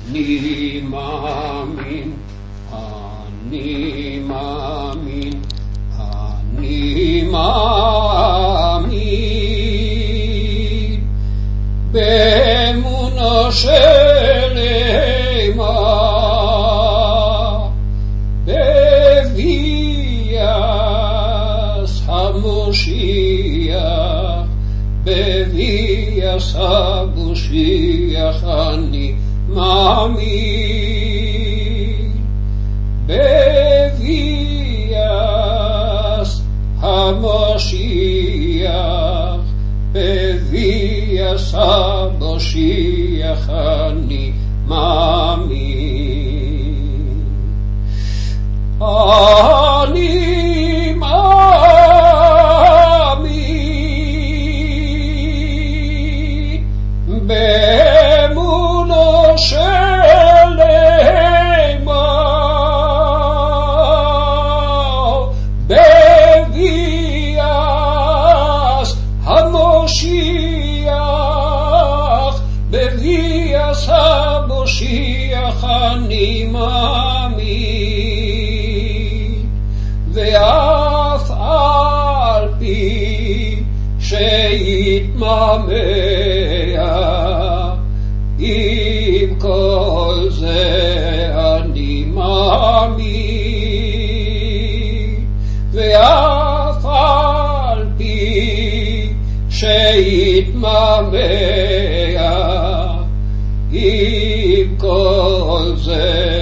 אני מאמין, אני מאמין, אני מאמין באמונה שלמה בביאת המשיח, בביאת המשיח אני מאמין, בביאת המשיח, בביאת המשיח אני מאמין. אני מאמין באמונה שלמה בביאת המשיח, בביאת המשיח אני מאמין, ואף על פי שיתממע עם כל זה אני מאמין, ואף על פי שיתממע עם כל זה